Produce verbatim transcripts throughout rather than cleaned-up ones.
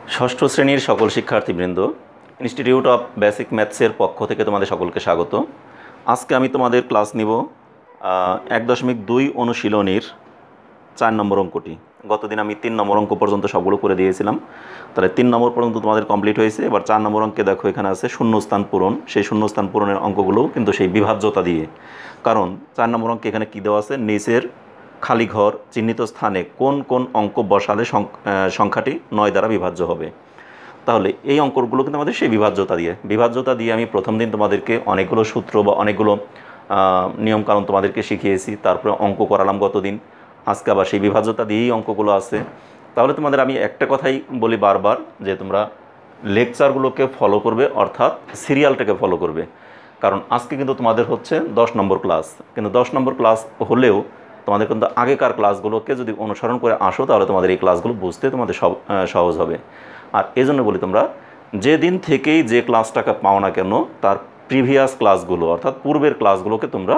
ষষ্ঠ শ্রেণীর সকল শিক্ষার্থীবৃন্দ, ইনস্টিটিউট অফ বেসিক ম্যাথসের পক্ষ থেকে তোমাদের সকলকে স্বাগত। আজকে আমি তোমাদের ক্লাস নিব এক দশমিক দুই অনুশীলনীর চার নম্বর অঙ্কটি। গতদিন আমি তিন নম্বর অঙ্ক পর্যন্ত সবগুলো করে দিয়েছিলাম, তাহলে তিন নম্বর পর্যন্ত তোমাদের কমপ্লিট হয়েছে। এবার চার নম্বর অঙ্কে দেখো এখানে আছে শূন্যস্থান পূরণ। সেই শূন্যস্থান পূরণের অঙ্কগুলোও কিন্তু সেই বিভাজ্যতা দিয়ে, কারণ চার নম্বর অঙ্কে এখানে কী দেওয়া আছে, নিচের খালি ঘর চিহ্নিত স্থানে কোন কোন অঙ্ক বসালে সংখ্যাটি নয় দ্বারা বিভাজ্য হবে। তাহলে এই অঙ্কগুলো কিন্তু আমাদের সেই বিভাজ্যতা দিয়ে বিভাজ্যতা দিয়ে আমি প্রথম দিন তোমাদেরকে অনেকগুলো সূত্র বা অনেকগুলো নিয়মকানুন তোমাদেরকে শিখিয়েছি, তারপরে অঙ্ক করালাম গতদিন। আজকে আবার সেই বিভাজ্যতা দিয়েই অঙ্কগুলো আছে। তাহলে তোমাদের আমি একটা কথাই বলি বারবার, যে তোমরা লেকচারগুলোকে ফলো করবে, অর্থাৎ সিরিয়ালটাকে ফলো করবে। কারণ আজকে কিন্তু তোমাদের হচ্ছে দশ নম্বর ক্লাস, কিন্তু দশ নম্বর ক্লাস হলেও তোমাদের কিন্তু আগেকার ক্লাসগুলোকে যদি অনুসরণ করে আসো, তাহলে তোমাদের এই ক্লাসগুলো বুঝতে তোমাদের সব সহজ হবে। আর এই জন্য বলি, তোমরা যেদিন থেকেই যে ক্লাসটাকে পাও না কেন, তার প্রিভিয়াস ক্লাসগুলো অর্থাৎ পূর্বের ক্লাসগুলোকে তোমরা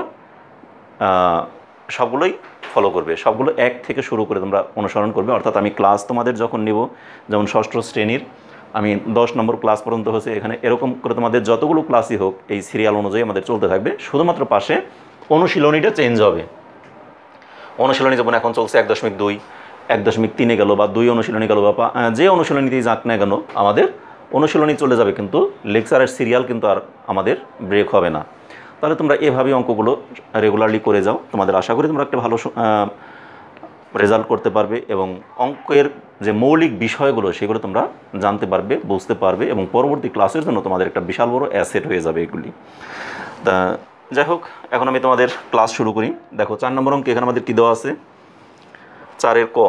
সবগুলোই ফলো করবে, সবগুলো এক থেকে শুরু করে তোমরা অনুসরণ করবে। অর্থাৎ আমি ক্লাস তোমাদের যখন নেব, যেমন ষষ্ঠ শ্রেণীর আমি দশ নম্বর ক্লাস পর্যন্ত হচ্ছে, এখানে এরকম করে তোমাদের যতগুলো ক্লাসই হোক এই সিরিয়াল অনুযায়ী আমাদের চলতে থাকবে। শুধুমাত্র পাশে অনুশীলনীটা চেঞ্জ হবে। অনুশীলনী যেমন এখন চলছে এক দশমিক দুই, এক দশমিক তিনে গেল বা দুই অনুশীলনী গেল বা যে অনুশীলনীতেই যাক না কেন, আমাদের অনুশীলনী চলে যাবে, কিন্তু লেকচারের সিরিয়াল কিন্তু আর আমাদের ব্রেক হবে না। তাহলে তোমরা এভাবেই অঙ্কগুলো রেগুলারলি করে যাও। তোমাদের আশা করি তোমরা একটা ভালো রেজাল্ট করতে পারবে এবং অঙ্কের যে মৌলিক বিষয়গুলো সেগুলো তোমরা জানতে পারবে, বুঝতে পারবে এবং পরবর্তী ক্লাসের জন্য তোমাদের একটা বিশাল বড় অ্যাসেট হয়ে যাবে এগুলি। তা যাই হোক, এখন আমি তোমাদের ক্লাস শুরু করি। দেখো চার নম্বর অঙ্কে এখানে আমাদের কী দেওয়া আছে, চারের ক।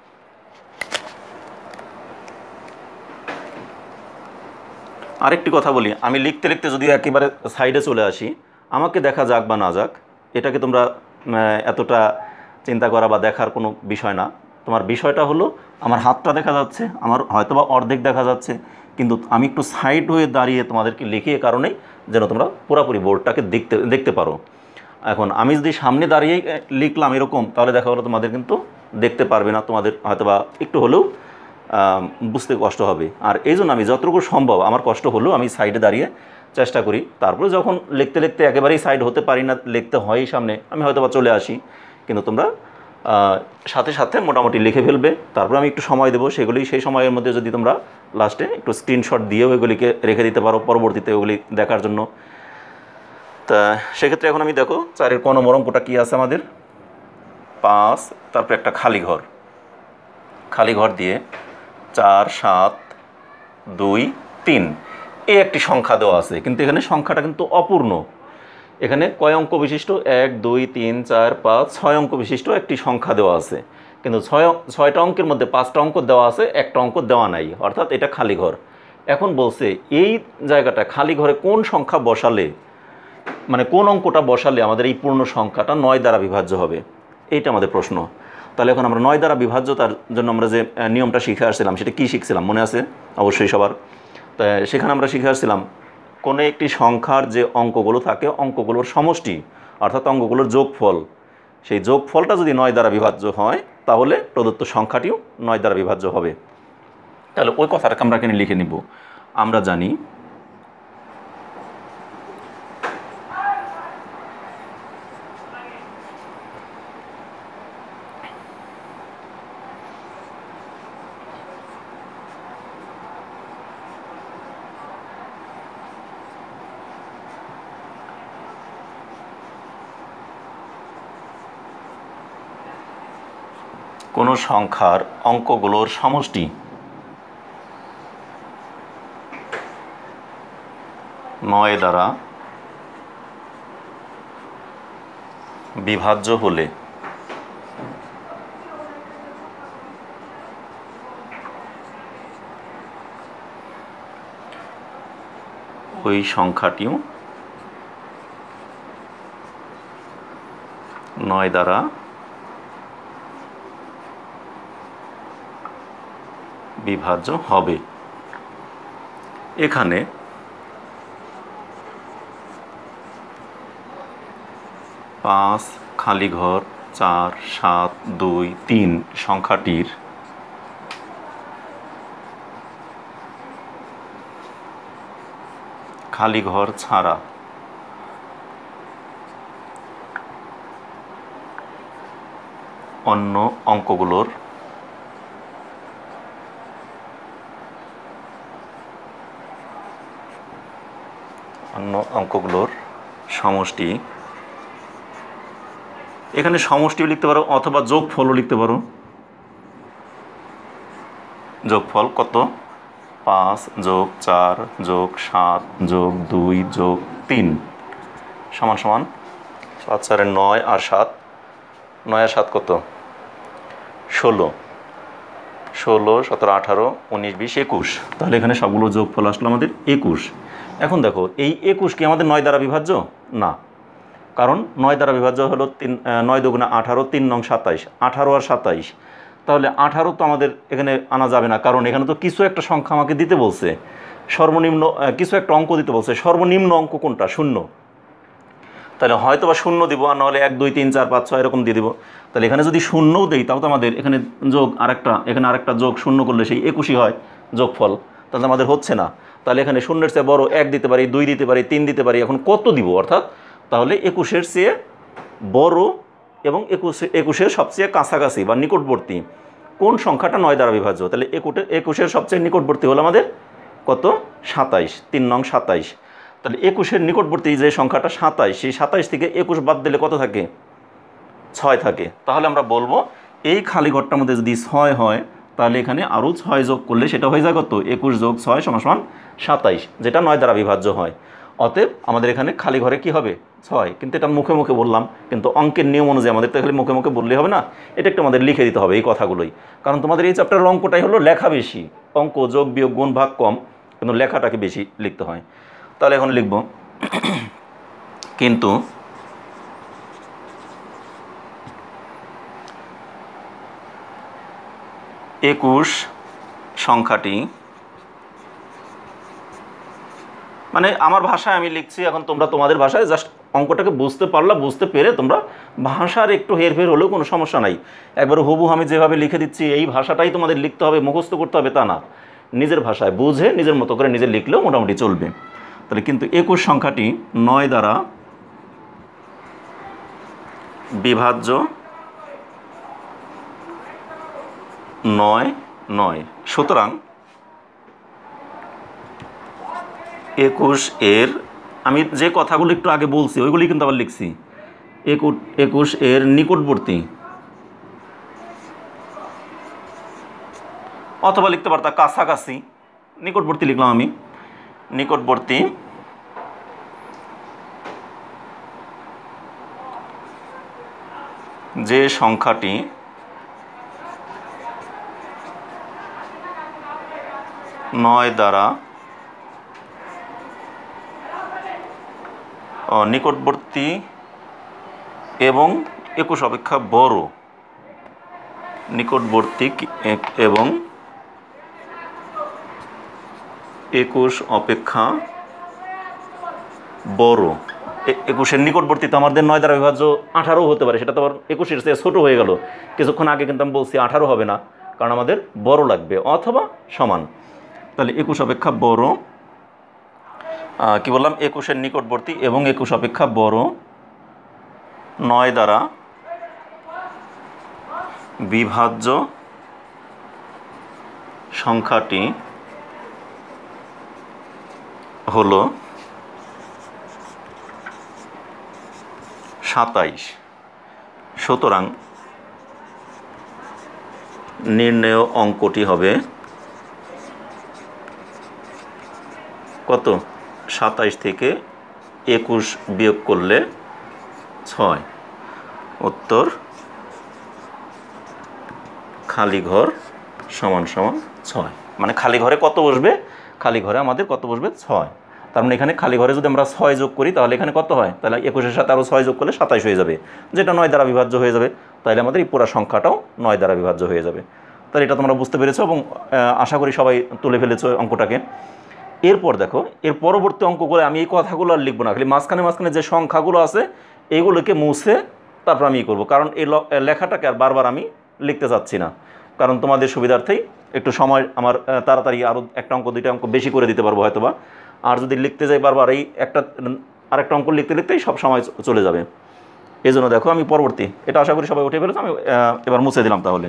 আরেকটি কথা বলি, আমি লিখতে লিখতে যদি একেবারে সাইডে চলে আসি, আমাকে দেখা যাক বা না যাক, এটাকে তোমরা এতটা চিন্তা করা বা দেখার কোনো বিষয় না। তোমার বিষয়টা হলো, আমার হাতটা দেখা যাচ্ছে, আমার হয়তো বা অর্ধেক দেখা যাচ্ছে, কিন্তু আমি একটু সাইড হয়ে দাঁড়িয়ে তোমাদেরকে লিখি এ কারণেই যেন তোমরা পুরোপুরি বোর্ডটাকে দেখতে দেখতে পারো। এখন আমি যদি সামনে দাঁড়িয়েই লিখলাম এরকম, তাহলে দেখা গেলো তোমাদের কিন্তু দেখতে পারবে না, তোমাদের হয়তো বা একটু হলেও বুঝতে কষ্ট হবে। আর এই জন্য আমি যতটুকু সম্ভব, আমার কষ্ট হলেও আমি সাইডে দাঁড়িয়ে চেষ্টা করি। তারপরে যখন লিখতে লিখতে একেবারেই সাইড হতে পারি না, লিখতে হয়ই সামনে, আমি হয়তো বা চলে আসি, কিন্তু তোমরা সাথে সাথে মোটামুটি লিখে ফেলবে। তারপর আমি একটু সময় দেবো, সেগুলি সেই সময়ের মধ্যে যদি তোমরা লাস্টে একটু স্ক্রিনশট দিয়েও এগুলিকে রেখে দিতে পারো পরবর্তীতে ওগুলি দেখার জন্য। তা সেক্ষেত্রে এখন আমি দেখো চারের ক নম্বর অঙ্কটা কী আছে আমাদের, পাঁচ, তারপর একটা খালি ঘর, খালি ঘর দিয়ে চার সাত দুই তিন এই একটি সংখ্যা দেওয়া আছে, কিন্তু এখানে সংখ্যাটা কিন্তু অপূর্ণ। এখানে কয় অঙ্ক বিশিষ্ট, এক দুই তিন চার পাঁচ ছয় অঙ্ক বিশিষ্ট একটি সংখ্যা দেওয়া আছে, কিন্তু ছয় ছয়টা অঙ্কের মধ্যে পাঁচটা অঙ্ক দেওয়া আছে, একটা অঙ্ক দেওয়া নাই, অর্থাৎ এটা খালি ঘর। এখন বলছে এই জায়গাটা খালি ঘরে কোন সংখ্যা বসালে, মানে কোন অঙ্কটা বসালে আমাদের এই পূর্ণ সংখ্যাটা নয় দ্বারা বিভাজ্য হবে, এইটা আমাদের প্রশ্ন। তাহলে এখন আমরা নয় দ্বারা বিভাজ্যতার জন্য আমরা যে নিয়মটা শিখে আসছিলাম, সেটা কী শিখছিলাম মনে আছে অবশ্যই সবার? তাই সেখানে আমরা শিখে আসছিলাম, কোনো একটি সংখ্যার যে অঙ্কগুলো থাকে, অঙ্কগুলোর সমষ্টি অর্থাৎ অঙ্কগুলোর যোগফল, সেই যোগফলটা যদি নয় দ্বারা বিভাজ্য হয়, তাহলে প্রদত্ত সংখ্যাটিও নয় দ্বারা বিভাজ্য হবে। তাহলে ওই কথাটাকে আমরা এখানে লিখে নিব। আমরা জানি কোনো সংখ্যার অঙ্কগুলোর সমষ্টি নয় দ্বারা বিভাজ্য হলে ওই সংখ্যাটিও নয় দ্বারা বিভাজ্য হবে। এখানে পাঁচ খালি ঘর চার সাত দুই তিন সংখ্যাটির খালি ঘর ছাড়া অন্য অঙ্কগুলোর অন্য অঙ্কগুলোর সমষ্টি, এখানে সমষ্টিও লিখতে পারো অথবা যোগফলও লিখতে পারো। যোগফল কত? পাঁচ যোগ চার যোগ সাত যোগ দুই যোগ তিন সমান সমান পাঁচ চারের নয় আর সাত, নয় আর সাত কত? ষোলো। ষোলো সতেরো আঠারো উনিশ বিশ একুশ। তাহলে এখানে সবগুলো যোগফল আসলো আমাদের একুশ। এখন দেখো এই একুশ কি আমাদের নয় দ্বারা বিভাজ্য? না, কারণ নয় দ্বারা বিভাজ্য হলো তিন, নয় দুগুণে আঠারো, তিন নং সাতাইশ, আঠারো আর সাতাইশ। তাহলে আঠারো তো আমাদের এখানে আনা যাবে না, কারণ এখানে তো কিছু একটা সংখ্যা আমাকে দিতে বলছে, সর্বনিম্ন কিছু একটা অঙ্ক দিতে বলছে। সর্বনিম্ন অঙ্ক কোনটা? শূন্য। তাহলে হয়তো বা শূন্য দিব, আর নাহলে এক দুই তিন চার পাঁচ ছয় এরকম দিয়ে দিব। তাহলে এখানে যদি শূন্যও দেই তাও তো আমাদের এখানে যোগ আরেকটা, এখানে আরেকটা যোগ শূন্য করলে সেই একুশই হয় যোগফল। তাহলে আমাদের হচ্ছে না। তাহলে এখানে শূন্যের চেয়ে বড় এক দিতে পারি, দুই দিতে পারি, তিন দিতে পারি। এখন কত দিব? অর্থাৎ তাহলে একুশের চেয়ে বড় এবং একুশ একুশের সবচেয়ে কাছাকাছি বা নিকটবর্তী কোন সংখ্যাটা নয় দ্বারা বিভাজ্য? তাহলে একুটে একুশের সবচেয়ে নিকটবর্তী হলো আমাদের কত? সাতাইশ, তিন নং সাতাইশ। তাহলে একুশের নিকটবর্তী যে সংখ্যাটা সাতাইশ, সেই সাতাইশ থেকে একুশ বাদ দিলে কত থাকে? ছয় থাকে। তাহলে আমরা বলবো এই খালি ঘরটার মধ্যে যদি ছয় হয় তাহলে এখানে আরও ছয় যোগ করলে সেটা হয়ে যায় কত? একুশ যোগ ছয় সমান সমান সাতাইশ, যেটা নয় দ্বারা বিভাজ্য হয়। অতএব আমাদের এখানে খালি ঘরে কি হবে? ছয়। কিন্তু এটা মুখে মুখে বললাম, কিন্তু অঙ্কের নিয়ম অনুযায়ী আমাদের তো খালি মুখে মুখে বললেই হবে না, এটা একটু আমাদের লিখে দিতে হবে এই কথাগুলোই। কারণ তোমাদের এই চ্যাপ্টারের অঙ্কটাই হলো লেখা বেশি, অঙ্ক যোগ বিয়োগ গুণ ভাগ কম, কিন্তু লেখাটাকে বেশি লিখতে হয়। তাহলে এখন লিখব কিন্তু একুশ সংখ্যাটি, মানে আমার ভাষায় আমি লিখছি, এখন তোমরা তোমাদের ভাষায় জাস্ট অঙ্কটাকে বুঝতে পারলা, বুঝতে পেরে তোমরা ভাষার একটু হেরফের হলেও কোনো সমস্যা নাই। একবার হুবহু আমি যেভাবে লিখে দিচ্ছি এই ভাষাটাই তোমাদের লিখতে হবে, মুখস্থ করতে হবে তা না, নিজের ভাষায় বুঝে নিজের মতো করে নিজে লিখলেও মোটামুটি চলবে। তাহলে কিন্তু একুশ সংখ্যাটি নয় দ্বারা বিভাজ্য নয় নয়। সুতরাং একুশ এর, আমি যে কথাগুলো একটু আগে বলছি ওইগুলি কিন্তু আবার লিখছি। একুশ একুশ এর নিকটবর্তী, অথবা লিখতে পারতাম কাছাকাছি, নিকটবর্তী লিখলাম আমি, নিকটবর্তী যে সংখ্যাটি নয় দ্বারা নিকটবর্তী এবং একুশ অপেক্ষা বড়, নিকটবর্তী এবং একুশ অপেক্ষা বড়। একুশের নিকটবর্তী তো আমাদের নয় দ্বারা বিভাজ্য আঠারো হতে পারে, সেটা তো আবার একুশের চেয়ে ছোটো হয়ে গেল। কিছুক্ষণ আগে কিন্তু আমি বলছি আঠারো হবে না, কারণ আমাদের বড় লাগবে অথবা সমান। তাহলে একুশ অপেক্ষা বড়, কি বললাম? একুশের নিকটবর্তী এবং একুশ অপেক্ষা বড় নয় দ্বারা বিভাজ্য সংখ্যাটি হলো সাতাইশ। সুতরাং নির্ণেয় অঙ্কটি হবে কত? সাতাইশ থেকে একুশ বিয়োগ করলে ছয়। উত্তর খালি ঘর সমান সমান ছয়। মানে খালি ঘরে কত বসবে? খালি ঘরে আমাদের কত বসবে? ছয়। তার মানে এখানে খালি ঘরে যদি আমরা ছয় যোগ করি তাহলে এখানে কত হয়? তাহলে একুশের সাথে আরও ছয় যোগ করলে সাতাইশ হয়ে যাবে, যেটা নয় দ্বারা বিভাজ্য হয়ে যাবে। তাহলে আমাদের এই পুরো সংখ্যাটাও নয় দ্বারা বিভাজ্য হয়ে যাবে। তাহলে এটা তোমরা বুঝতে পেরেছো এবং আশা করি সবাই তুলে ফেলেছো অঙ্কটাকে। এরপর দেখো, এর পরবর্তী অঙ্কগুলো আমি এই কথাগুলো আর লিখবো না, খালি মাঝখানে মাঝখানে যে সংখ্যাগুলো আছে এইগুলোকে মুছে তারপর আমি ই করবো, কারণ এই লেখাটাকে আর বারবার আমি লিখতে চাচ্ছি না। কারণ তোমাদের সুবিধার্থেই একটু সময় আমার তাড়াতাড়ি আরও একটা অঙ্ক দুইটা অঙ্ক বেশি করে দিতে পারবো হয়তোবা। আর যদি লিখতে যাই বারবার এই একটা আরেকটা অঙ্ক লিখতে লিখতেই সব সময় চলে যাবে। এই জন্য দেখো আমি পরবর্তী, এটা আশা করি সবাই উঠে ফেলেছে, আমি এবার মুছে দিলাম তাহলে।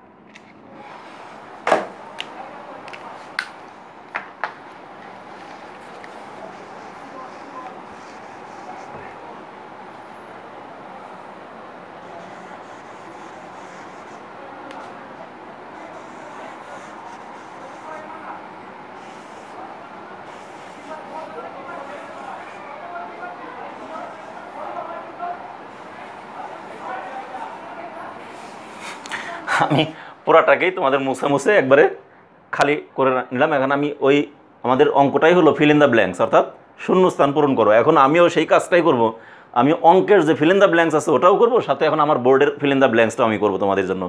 আমি পুরাটাকেই তোমাদের মুছে মুছে একবারে খালি করে নিলাম। এখন আমি ওই আমাদের অঙ্কটাই হলো ফিল ইন দ্য ব্ল্যাঙ্কস, অর্থাৎ শূন্যস্থান পূরণ করো। এখন আমিও সেই কাজটাই করব, আমি অঙ্কের যে ফিল ইন দ্য ব্ল্যাঙ্কস আছে ওটাও করব, সাথে এখন আমার বোর্ডের ফিল ইন দ্য ব্ল্যাঙ্কসটাও আমি করব তোমাদের জন্য।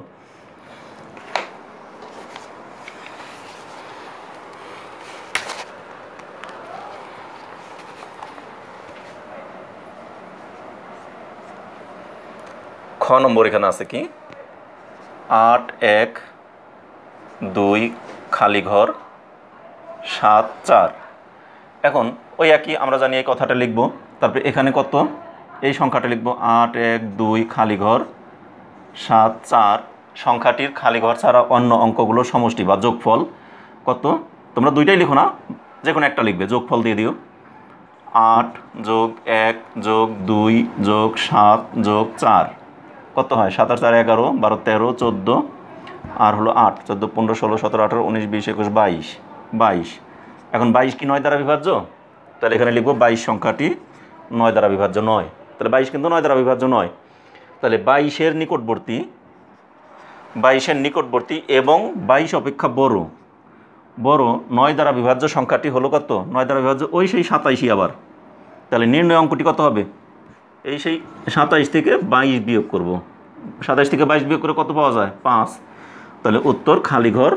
খ নম্বর এখানে আছে কি, আট এক দুই খালি ঘর সাত চার। এখন ওই একই আমরা জানি এই কথাটা লিখব, তারপরে এখানে কত, এই সংখ্যাটা লিখব আট এক দুই খালি ঘর সাত চার। সংখ্যাটির খালি ঘর ছাড়া অন্য অঙ্কগুলোর সমষ্টি বা যোগফল কত, তোমরা দুইটাই লিখো না, যে কোনো একটা লিখবে, যোগফল দিয়ে দিও। আট যোগ এক যোগ দুই যোগ সাত যোগ চার কত হয়, সাত আর চার এগারো, বারো তেরো চোদ্দো, আর হলো আট, চোদ্দো পনেরো ষোলো সতেরো আঠারো উনিশ বিশ একুশ বাইশ। বাইশ এখন বাইশ কি নয় দ্বারা বিভাজ্য, তাহলে এখানে লিখবো বাইশ সংখ্যাটি নয় দ্বারা বিভাজ্য নয়। তাহলে বাইশ কিন্তু নয় দ্বারা বিভাজ্য নয়। তাহলে বাইশের নিকটবর্তী, বাইশের নিকটবর্তী এবং বাইশ অপেক্ষা বড় বড় নয় দ্বারা বিভাজ্য সংখ্যাটি হলো কত, নয় দ্বারা বিভাজ্য ওই সেই সাতাইশই আবার। তাহলে নির্ণয় অঙ্কটি কত হবে, এই সেই সাতাইশ থেকে বাইশ বিয়োগ করব, সাতাইশ থেকে বাইশ বিয়োগ করে কত পাওয়া যায়, পাঁচ। তাহলে উত্তর খালি ঘর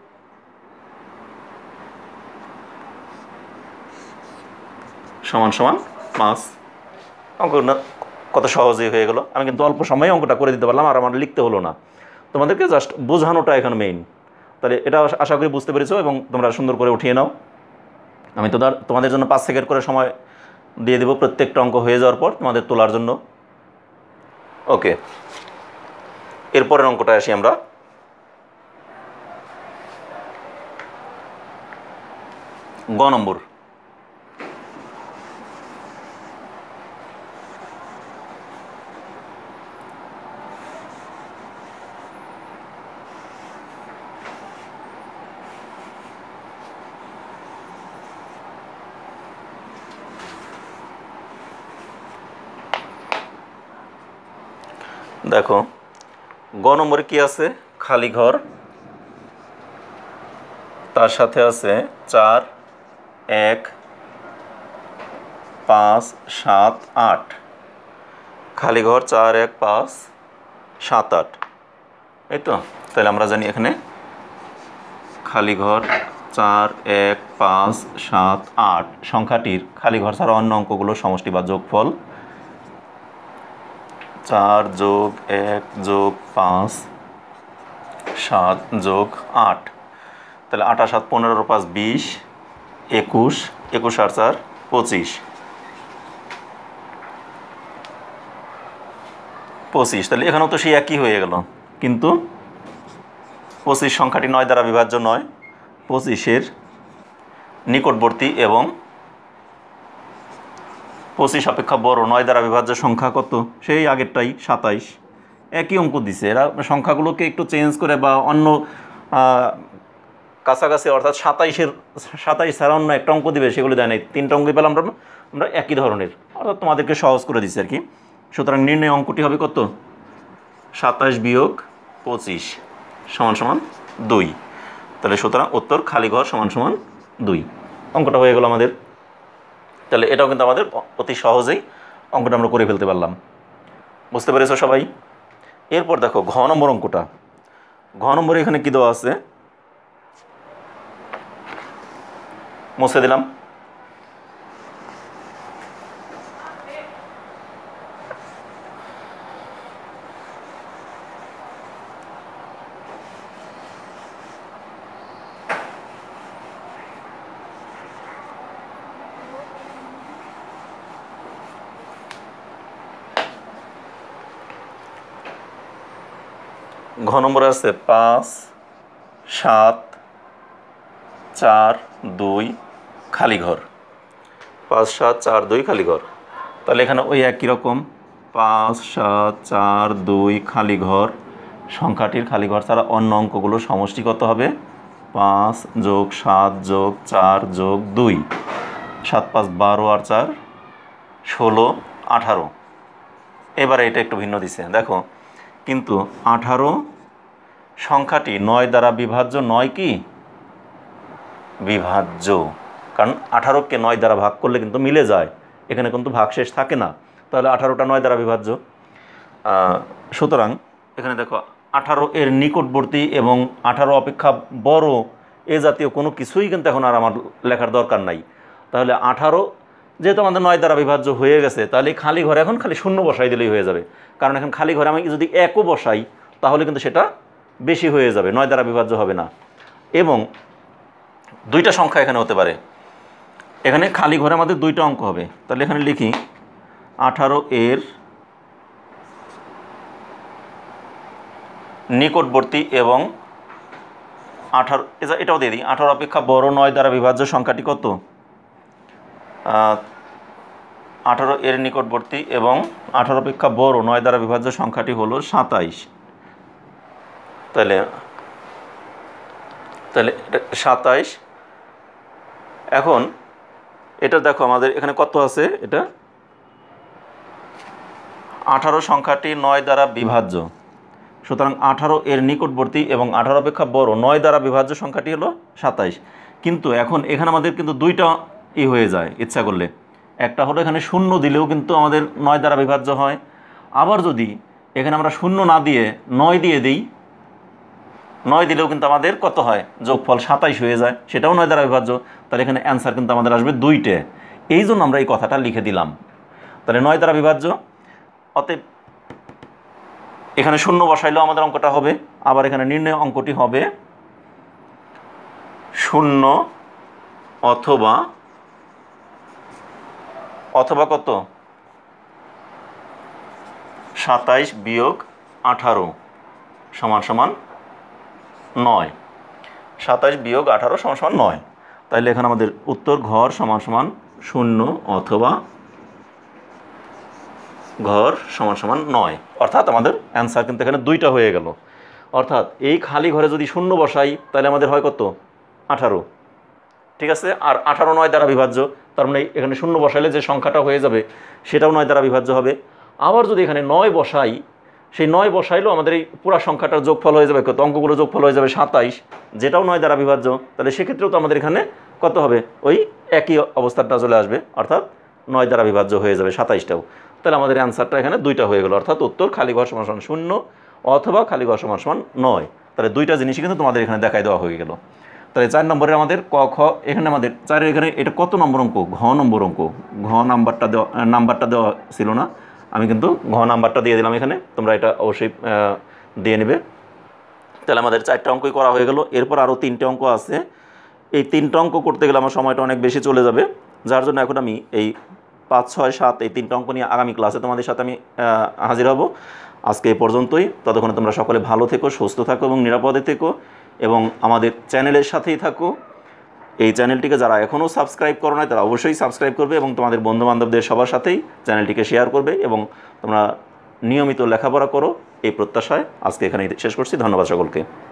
সমান সমান পাঁচ। অঙ্কটা কত সহজেই হয়ে গেল। আমি কিন্তু অল্প সময়ে অঙ্কটা করে দিতে পারলাম, আর আমার লিখতে হলো না, তোমাদেরকে জাস্ট বোঝানোটা এখানে মেইন। তাহলে এটা আশা করি বুঝতে পেরেছো এবং তোমরা সুন্দর করে উঠিয়ে নাও। আমি তো তোমাদের জন্য পাঁচ সেকেন্ড করে সময় দিয়ে দেবো প্রত্যেকটা অঙ্ক হয়ে যাওয়ার পর তোমাদের তোলার জন্য। ওকে, এরপরের অঙ্কটা আসি আমরা। গ নম্বর, দেখো গ নম্বরে কি আছে, খালি ঘর, তার সাথে আছে চার এক পাঁচ সাত আট। খালি ঘর চার এক পাঁচ সাত আট, এই তো। তাহলে আমরা জানি এখানে খালি ঘর চার এক পাঁচ সাত আট সংখ্যাটির খালি ঘর ছাড়া অন্য অঙ্কগুলোর সমষ্টি বা যোগফল চার যোগ এক যোগ পাঁচ সাত যোগ আট। তাহলে আট আর সাত পনেরো, পাঁচ বিশ, একুশ, একুশ আর চার পঁচিশ, পঁচিশ। তাহলে এখানেও তো সেই একই হয়ে গেল, কিন্তু পঁচিশ সংখ্যাটি নয় দ্বারা বিভাজ্য নয়। পঁচিশের নিকটবর্তী এবং পঁচিশ অপেক্ষা বড় নয় দ্বারা বিভাজ্য সংখ্যা কত, সেই আগেরটাই সাতাইশ। একই অঙ্ক দিছে, এরা সংখ্যাগুলোকে একটু চেঞ্জ করে বা অন্য কাছাকাছি, অর্থাৎ সাতাইশের সাতাইশ ছাড়া অন্য একটা অঙ্ক দিবে, সেগুলো দেয় নাই। তিনটা অঙ্ক পেলাম আমরা আমরা একই ধরনের, অর্থাৎ তোমাদেরকে সহজ করে দিচ্ছে আর কি। সুতরাং নির্ণয় অঙ্কটি হবে কত, সাতাইশ বিয়োগ পঁচিশ সমান সমান দুই। তাহলে সুতরাং উত্তর খালি ঘর সমান সমান দুই। অঙ্কটা হয়ে গেল আমাদের। তাহলে এটাও কিন্তু আমাদের অতি সহজেই অঙ্কটা আমরা করে ফেলতে পারলাম। বুঝতে পেরেছো সবাই? এরপর দেখো ঘ নম্বর অঙ্কটা। ঘ নম্বরে এখানে কী দেওয়া আছে, মুছে দিলাম। ঘ নম্বরে আছে পাঁচ সাত চার দুই খালি ঘর, পাঁচ সাত চার দুই খালি ঘর। তাহলে এখানে ওই একই রকম পাঁচ সাত চার দুই খালি ঘর সংখ্যাটির খালি ঘর ছাড়া অন্য অঙ্কগুলো সমষ্টি কত হবে? পাঁচ যোগ সাত যোগ চার যোগ দুই, সাত পাঁচ বারো আর চার ষোলো আঠারো। এবারে এটা একটু ভিন্ন দিছে দেখো, কিন্তু আঠারো সংখ্যাটি নয় দ্বারা বিভাজ্য নয় কি? বিভাজ্য, কারণ আঠারোকে নয় দ্বারা ভাগ করলে কিন্তু মিলে যায়, এখানে কিন্তু ভাগশেষ থাকে না, তাহলে আঠারোটা নয় দ্বারা বিভাজ্য। সুতরাং এখানে দেখো আঠারো এর নিকটবর্তী এবং আঠারো অপেক্ষা বড় এ জাতীয় কোনো কিছুই কিন্তু এখন আর আমার লেখার দরকার নাই। তাহলে আঠারো যেহেতু আমাদের নয় দ্বারা বিভাজ্য হয়ে গেছে, তাহলে খালি ঘরে এখন খালি শূন্য বসাই দিলেই হয়ে যাবে, কারণ এখন খালি ঘরে আমি যদি একও বসাই তাহলে কিন্তু সেটা বেশি হয়ে যাবে, নয় দ্বারা বিভাজ্য হবে না। এবং দুইটা সংখ্যা এখানে হতে পারে, এখানে খালি ঘরে আমাদের দুইটা অঙ্ক হবে। তাহলে এখানে লিখি আঠারো এর নিকটবর্তী এবং আঠারো, এটাও দিয়ে দিই, আঠারো অপেক্ষা বড় নয় দ্বারা বিভাজ্য সংখ্যাটি কত? আঠারো এর নিকটবর্তী এবং আঠারো অপেক্ষা বড় নয় দ্বারা বিভাজ্য সংখ্যাটি হলো সাতাইশ। তাহলে তাহলে এটা সাতাইশ। এখন এটা দেখো আমাদের এখানে কত আছে, এটা আঠারো সংখ্যাটি নয় দ্বারা বিভাজ্য, সুতরাং আঠারো এর নিকটবর্তী এবং আঠারো অপেক্ষা বড় নয় দ্বারা বিভাজ্য সংখ্যাটি হলো সাতাইশ। কিন্তু এখন এখানে আমাদের কিন্তু দুইটা ই হয়ে যায় ইচ্ছা করলে, একটা হলো এখানে শূন্য দিলেও কিন্তু আমাদের নয় দ্বারা বিভাজ্য হয়, আবার যদি এখানে আমরা শূন্য না দিয়ে নয় দিয়ে দিই, নয় দিলেও কিন্তু আমাদের কত হয়? যোগফল সাতাইশ হয়ে যায়, সেটাও নয় দ্বারা বিভাজ্য। তাহলে এখানে অ্যান্সার কিন্তু আমাদের আসবে দুইটে, এই জন্য আমরা এই কথাটা লিখে দিলাম। তাহলে নয় দ্বারা বিভাজ্য, অতএব এখানে শূন্য বসাইলেও আমাদের অঙ্কটা হবে, আবার এখানে নির্ণয় অঙ্কটি হবে শূন্য অথবা অথবা কত? সাতাইশ বিয়োগ আঠারো সমান সমান নয়, সাতাইশ বিয়োগ আঠারো সমান সমান নয়। তাহলে এখানে আমাদের উত্তর ঘর সমান সমান শূন্য অথবা ঘর সমান সমান নয়, অর্থাৎ আমাদের অ্যান্সার কিন্তু এখানে দুইটা হয়ে গেল। অর্থাৎ এই খালি ঘরে যদি শূন্য বসাই তাহলে আমাদের হয় কত? আঠারো, ঠিক আছে। আর আঠারো নয় দ্বারা বিভাজ্য, তার মানে এখানে শূন্য বসাইলে যে সংখ্যাটা হয়ে যাবে সেটাও নয় দ্বারা বিভাজ্য হবে। আবার যদি এখানে নয় বসাই, সেই নয় বসাইলেও আমাদের এই পুরা সংখ্যাটার যোগফল হয়ে যাবে কত? অঙ্কগুলো যোগফল হয়ে যাবে সাতাইশ, যেটাও নয় দ্বারা বিভাজ্য। তাহলে সেক্ষেত্রেও তো আমাদের এখানে কত হবে? ওই একই অবস্থাটা চলে আসবে, অর্থাৎ নয় দ্বারা বিভাজ্য হয়ে যাবে সাতাইশটাও। তাহলে আমাদের অ্যান্সারটা এখানে দুইটা হয়ে গেল, অর্থাৎ উত্তর খালি ঘর সমান সমান শূন্য অথবা খালি ঘর সমান সমান নয়। তাহলে দুইটা জিনিসই কিন্তু তোমাদের এখানে দেখাই দেওয়া হয়ে গেল। তাহলে চার নম্বরে আমাদের ক খ, এখানে আমাদের চারের এখানে এটা কত নম্বর অঙ্ক? ঘ নম্বর অঙ্ক। ঘ নাম্বারটা দেওয়া নাম্বারটা দেওয়া ছিল না, আমি কিন্তু ঘ নাম্বারটা দিয়ে দিলাম এখানে, তোমরা এটা অবশ্যই দিয়ে নেবে। তাহলে আমাদের চারটে অঙ্কই করা হয়ে গেল। এরপর আরও তিনটে অঙ্ক আছে, এই তিনটে অঙ্ক করতে গেলে আমার সময়টা অনেক বেশি চলে যাবে, যার জন্য এখন আমি এই পাঁচ ছয় সাত এই তিনটে অঙ্ক নিয়ে আগামী ক্লাসে তোমাদের সাথে আমি হাজির হব। আজকে এই পর্যন্তই, ততক্ষণে তোমরা সকলে ভালো থেকো, সুস্থ থাকো এবং নিরাপদে থেকো, এবং আমাদের চ্যানেলের সাথেই থাকো। এই চ্যানেলটিকে যারা এখনও সাবস্ক্রাইব করো না তারা অবশ্যই সাবস্ক্রাইব করবে এবং তোমাদের বন্ধুবান্ধবদের সবার সাথেই চ্যানেলটিকে শেয়ার করবে, এবং তোমরা নিয়মিত লেখাপড়া করো, এই প্রত্যাশায় আজকে এখানেই শেষ করছি। ধন্যবাদ সকলকে।